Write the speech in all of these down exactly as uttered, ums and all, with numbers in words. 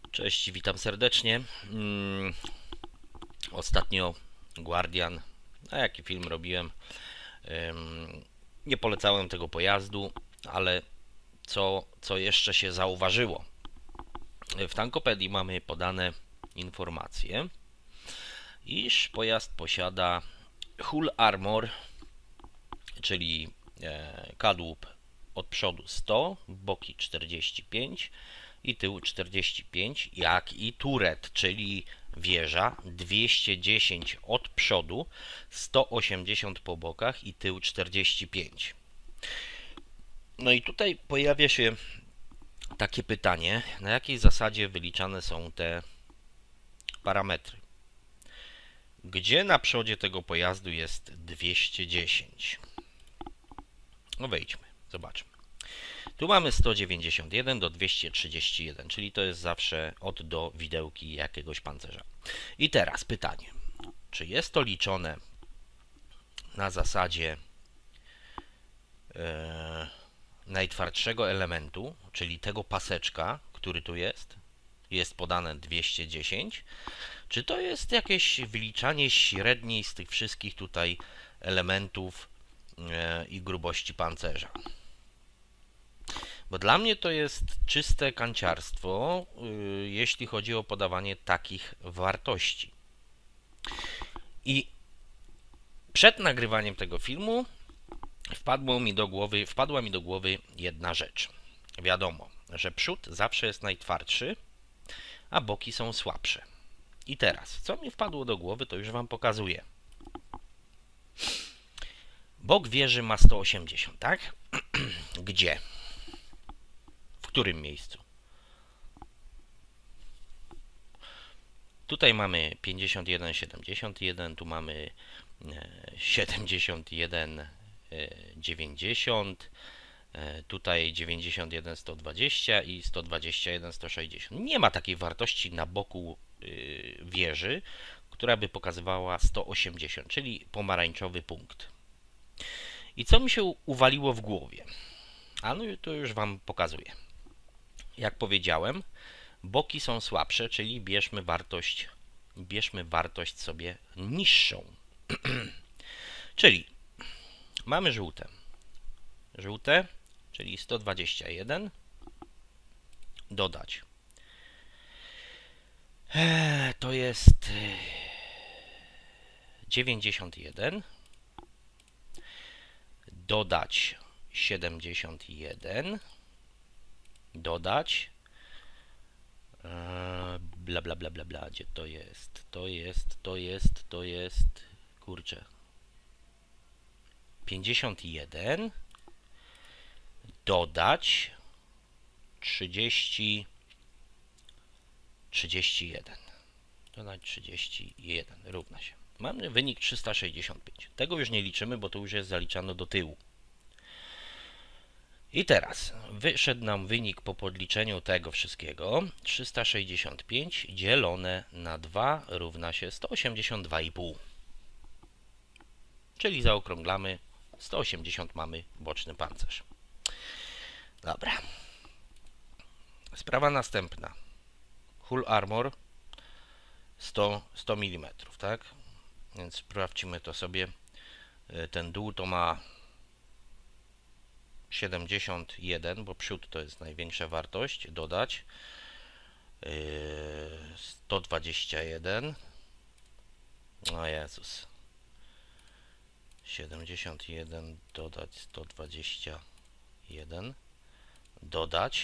Cześć, witam serdecznie. Hmm, ostatnio Guardian, a jaki film robiłem, hmm, nie polecałem tego pojazdu, ale co, co jeszcze się zauważyło? W Tankopedii mamy podane informacje, iż pojazd posiada Hull Armor, czyli e, kadłub od przodu sto, boki czterdzieści pięć i tył czterdzieści pięć, jak i turret, czyli wieża dwieście dziesięć od przodu, sto osiemdziesiąt po bokach i tył czterdzieści pięć. No i tutaj pojawia się takie pytanie, na jakiej zasadzie wyliczane są te parametry. Gdzie na przodzie tego pojazdu jest dwieście dziesięć? No wejdźmy, zobaczmy. Tu mamy sto dziewięćdziesiąt jeden do dwieście trzydzieści jeden, czyli to jest zawsze od do widełki jakiegoś pancerza. I teraz pytanie, czy jest to liczone na zasadzie e, najtwardszego elementu, czyli tego paseczka, który tu jest, jest podane dwieście dziesięć, czy to jest jakieś wyliczanie średniej z tych wszystkich tutaj elementów e, i grubości pancerza? Bo dla mnie to jest czyste kanciarstwo, yy, jeśli chodzi o podawanie takich wartości. I przed nagrywaniem tego filmu wpadło mi do głowy, wpadła mi do głowy jedna rzecz. Wiadomo, że przód zawsze jest najtwardszy, a boki są słabsze. I teraz, co mi wpadło do głowy, to już Wam pokazuję. Bok wieży ma sto osiemdziesiąt, tak? Gdzie? W którym miejscu? Tutaj mamy pięćdziesiąt jeden, siedemdziesiąt jeden, tu mamy siedemdziesiąt jeden, dziewięćdziesiąt, tutaj dziewięćdziesiąt jeden, sto dwadzieścia i sto dwadzieścia jeden, sto sześćdziesiąt. Nie ma takiej wartości na boku wieży, która by pokazywała sto osiemdziesiąt, czyli pomarańczowy punkt. I co mi się uwaliło w głowie? A no to już Wam pokazuję. Jak powiedziałem, boki są słabsze, czyli bierzmy wartość, bierzmy wartość sobie niższą. Czyli mamy żółte. Żółte, czyli sto dwadzieścia jeden. Dodać. To jest dziewięćdziesiąt jeden. Dodać siedemdziesiąt jeden. Dodać bla bla bla bla bla, gdzie to jest? To jest, to jest, to jest, kurczę. pięćdziesiąt jeden. Dodać trzydzieści, trzydzieści jeden. Dodać trzydzieści jeden równa się. Mamy wynik trzysta sześćdziesiąt pięć. Tego już nie liczymy, bo to już jest zaliczano do tyłu. I teraz wyszedł nam wynik po podliczeniu tego wszystkiego. trzysta sześćdziesiąt pięć dzielone na dwa równa się sto osiemdziesiąt dwa i pół. Czyli zaokrąglamy, sto osiemdziesiąt mamy boczny pancerz. Dobra. Sprawa następna. Hull Armor sto, sto milimetrów, tak? Więc sprawdźmy to sobie. Ten dół to ma siedemdziesiąt jeden, bo przód to jest największa wartość. Dodać sto dwadzieścia jeden. O Jezus. siedemdziesiąt jeden dodać sto dwadzieścia jeden. Dodać.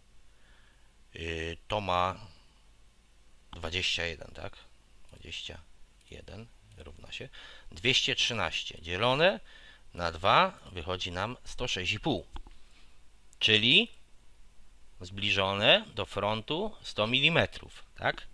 To ma dwadzieścia jeden, tak? dwadzieścia jeden równa się dwieście trzynaście dzielone na dwa wychodzi nam sto sześć i pół, czyli zbliżone do frontu sto milimetrów, tak?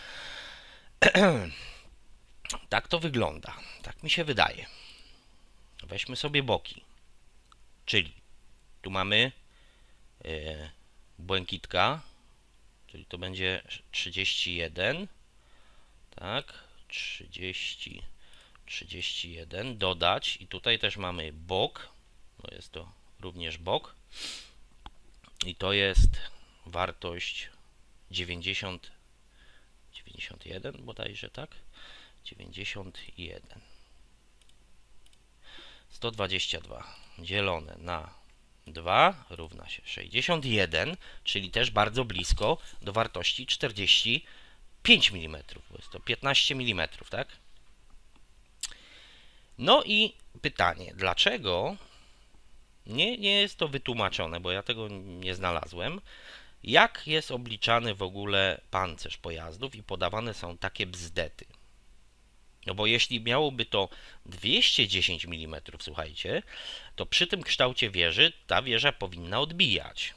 Tak to wygląda, tak mi się wydaje. Weźmy sobie boki, czyli tu mamy yy, błękitka, czyli to będzie trzydzieści jeden, tak? trzydzieści, trzydzieści jeden, dodać i tutaj też mamy bok, bo jest to również bok i to jest wartość dziewięćdziesiąt, dziewięćdziesiąt jeden bodajże, tak? dziewięćdziesiąt jeden. sto dwadzieścia dwa dzielone na dwa równa się sześćdziesiąt jeden, czyli też bardzo blisko do wartości czterdzieści pięć milimetrów, bo jest to piętnaście milimetrów, tak? No i pytanie, dlaczego nie, nie jest to wytłumaczone, bo ja tego nie znalazłem, jak jest obliczany w ogóle pancerz pojazdów i podawane są takie bzdety. No bo jeśli miałoby to dwieście dziesięć milimetrów, słuchajcie, to przy tym kształcie wieży ta wieża powinna odbijać.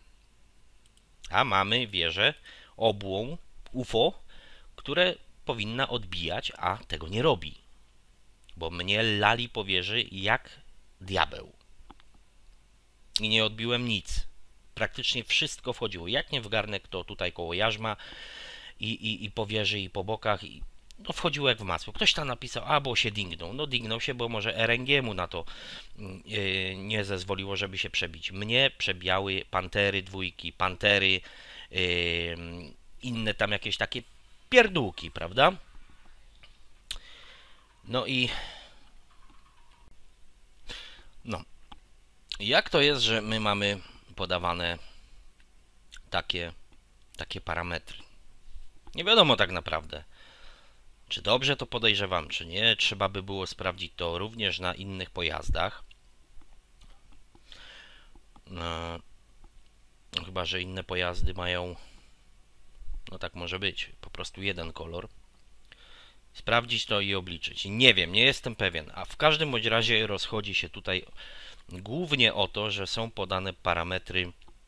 A mamy wieżę obłą U F O, które powinna odbijać, a tego nie robi. Bo mnie lali po wieży jak diabeł. I nie odbiłem nic. Praktycznie wszystko wchodziło. Jak nie w garnek, to tutaj koło jarzma i, i, i po wieży, i po bokach. I no wchodziło jak w masło. Ktoś tam napisał, a bo się dingnął. No dingnął się, bo może R N G mu na to yy, nie zezwoliło, żeby się przebić. Mnie przebijały pantery dwójki, pantery, yy, inne tam jakieś takie pierdółki, prawda? No i no. Jak to jest, że my mamy podawane takie, takie parametry? Nie wiadomo tak naprawdę, czy dobrze to podejrzewam, czy nie. Trzeba by było sprawdzić to również na innych pojazdach. No, chyba że inne pojazdy mają, no tak może być, po prostu jeden kolor. Sprawdzić to i obliczyć. Nie wiem, nie jestem pewien, a w każdym bądź razie rozchodzi się tutaj głównie o to, że są podane parametry,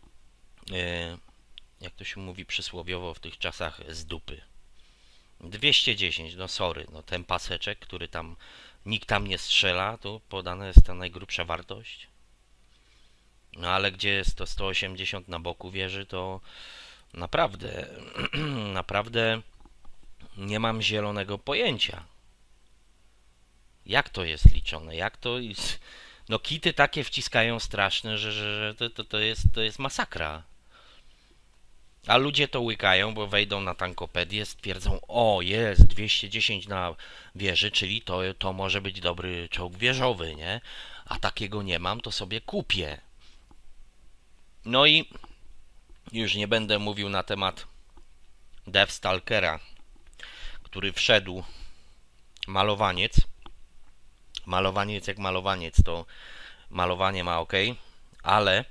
jak to się mówi przysłowiowo w tych czasach, z dupy. dwieście dziesięć, no sorry, no ten paseczek, który tam nikt tam nie strzela, to podana jest ta najgrubsza wartość. No ale gdzie jest to sto osiemdziesiąt na boku wieży, to naprawdę, naprawdę nie mam zielonego pojęcia. Jak to jest liczone? Jak to jest? No kity takie wciskają straszne, że, że, że to, to, to, jest, to jest masakra. A ludzie to łykają, bo wejdą na tankopedię, stwierdzą, o jest dwieście dziesięć na wieży, czyli to, to może być dobry czołg wieżowy, nie? A takiego nie mam, to sobie kupię. No i już nie będę mówił na temat Deathstalkera, który wszedł, malowaniec. Malowaniec jak malowaniec, to malowanie ma ok, ale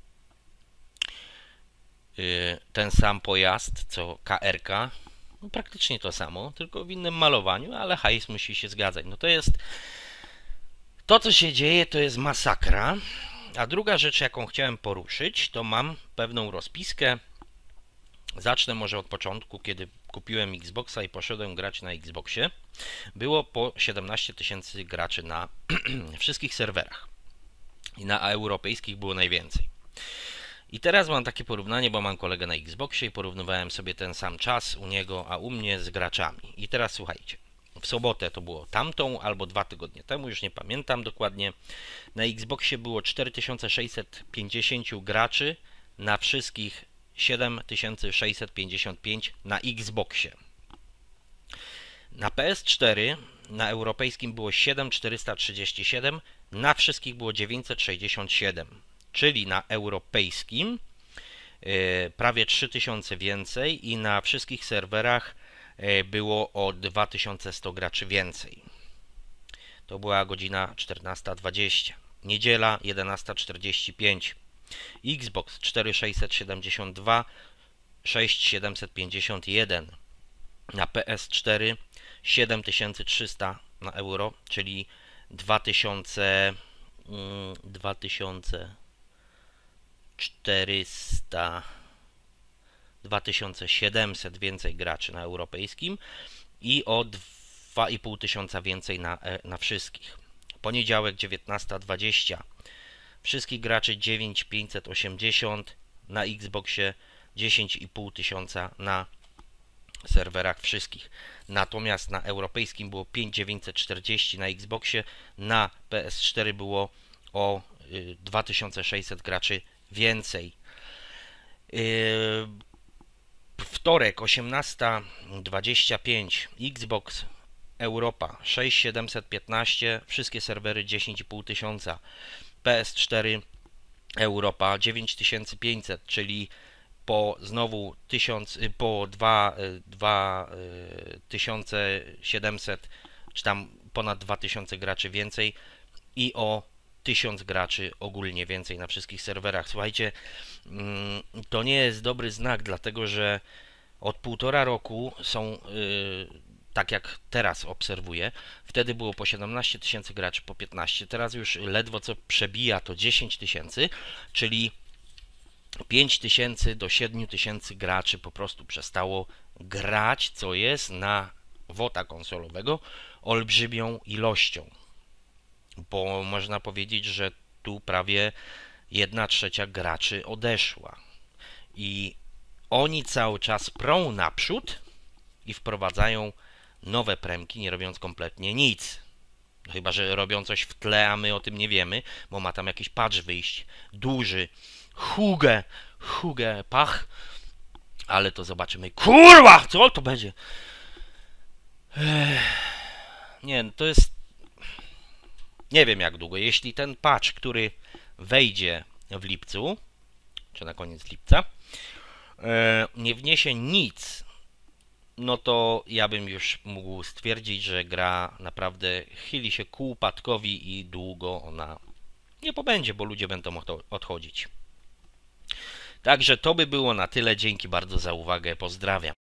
ten sam pojazd co K R K, no praktycznie to samo, tylko w innym malowaniu, ale hajs musi się zgadzać. No to jest, to co się dzieje, to jest masakra. A druga rzecz, jaką chciałem poruszyć, to mam pewną rozpiskę. Zacznę może od początku, kiedy kupiłem Xboxa i poszedłem grać na Xboxie. Było po siedemnaście tysięcy graczy na wszystkich serwerach. I na europejskich było najwięcej. I teraz mam takie porównanie, bo mam kolegę na Xboxie i porównywałem sobie ten sam czas u niego, a u mnie z graczami. I teraz słuchajcie, w sobotę to było tamtą, albo dwa tygodnie temu, już nie pamiętam dokładnie. Na Xboxie było cztery tysiące sześćset pięćdziesiąt graczy, na wszystkich siedem tysięcy sześćset pięćdziesiąt pięć na Xboxie. Na P S cztery na europejskim było siedem tysięcy czterysta trzydzieści siedem, na wszystkich było dziewięćset sześćdziesiąt siedem. Czyli na europejskim yy, prawie trzy tysiące więcej i na wszystkich serwerach yy, było o dwa tysiące sto graczy więcej. To była godzina czternasta dwadzieścia. Niedziela jedenasta czterdzieści pięć. Xbox cztery tysiące sześćset siedemdziesiąt dwa, sześć tysięcy siedemset pięćdziesiąt jeden. Na P S cztery siedem tysięcy trzysta na euro, czyli dwa tysiące, dwa tysiące czterysta, dwa tysiące siedemset więcej graczy na europejskim i o dwa i pół tysiąca więcej na, na wszystkich. Poniedziałek dziewiętnasta dwadzieścia. Wszystkich graczy dziewięć tysięcy pięćset osiemdziesiąt, na Xboxie dziesięć i pół tysiąca na serwerach wszystkich. Natomiast na europejskim było pięć tysięcy dziewięćset czterdzieści na Xboxie, na P S cztery było o dwa tysiące sześćset graczy więcej. wtorek osiemnasta dwadzieścia pięć Xbox Europa sześć tysięcy siedemset piętnaście, wszystkie serwery dziesięć i pół tysiąca. P S cztery Europa dziewięć tysięcy pięćset, czyli po znowu tysiąc, po dwa tysiące siedemset, czy tam ponad dwa tysiące graczy więcej i o tysiąc graczy ogólnie więcej na wszystkich serwerach. Słuchajcie, to nie jest dobry znak, dlatego że od półtora roku są, tak jak teraz obserwuję, wtedy było po siedemnaście tysięcy graczy, po piętnaście, teraz już ledwo co przebija to dziesięć tysięcy, czyli pięć tysięcy do siedmiu tysięcy graczy po prostu przestało grać, co jest na WOTA konsolowego olbrzymią ilością, bo można powiedzieć, że tu prawie jedna trzecia graczy odeszła i oni cały czas prą naprzód i wprowadzają nowe premki, nie robiąc kompletnie nic. Chyba że robią coś w tle, a my o tym nie wiemy, bo ma tam jakiś patch wyjść duży, hugę, hugę, pach, ale to zobaczymy. Kurwa, co to będzie? Ech. Nie, to jest, nie wiem jak długo. Jeśli ten patch, który wejdzie w lipcu, czy na koniec lipca, nie wniesie nic, no to ja bym już mógł stwierdzić, że gra naprawdę chyli się ku upadkowi i długo ona nie pobędzie, bo ludzie będą odchodzić. Także to by było na tyle. Dzięki bardzo za uwagę. Pozdrawiam.